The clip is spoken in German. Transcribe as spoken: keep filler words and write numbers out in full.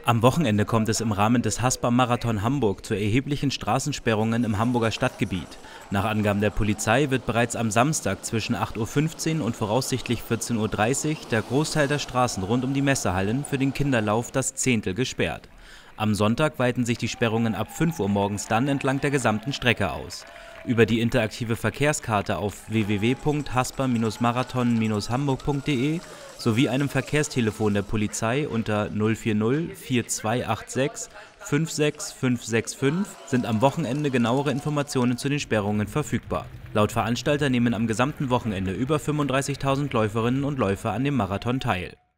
Am Wochenende kommt es im Rahmen des Haspa-Marathon Hamburg zu erheblichen Straßensperrungen im Hamburger Stadtgebiet. Nach Angaben der Polizei wird bereits am Samstag zwischen acht Uhr fünfzehn und voraussichtlich vierzehn Uhr dreißig der Großteil der Straßen rund um die Messehallen für den Kinderlauf Das Zehntel gesperrt. Am Sonntag weiten sich die Sperrungen ab fünf Uhr morgens dann entlang der gesamten Strecke aus. Über die interaktive Verkehrskarte auf w w w punkt haspa Marathon hamburg punkt de sowie einem Verkehrstelefon der Polizei unter null vier null vier zwei acht sechs fünf sechs fünf sechs fünf sind am Wochenende genauere Informationen zu den Sperrungen verfügbar. Laut Veranstalter nehmen am gesamten Wochenende über fünfunddreißigtausend Läuferinnen und Läufer an dem Marathon teil.